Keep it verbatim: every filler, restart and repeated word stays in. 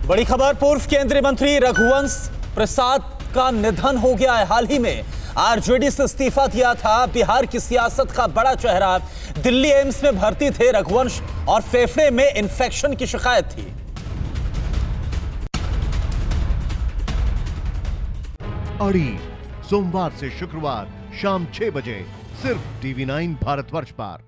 बड़ी खबर, पूर्व केंद्रीय मंत्री रघुवंश प्रसाद का निधन हो गया है। हाल ही में आरजेडी से इस्तीफा दिया था। बिहार की सियासत का बड़ा चेहरा, दिल्ली एम्स में भर्ती थे रघुवंश और फेफड़े में इंफेक्शन की शिकायत थी। अड़ी सोमवार से शुक्रवार शाम छह बजे सिर्फ टीवी नाइन भारतवर्ष पर।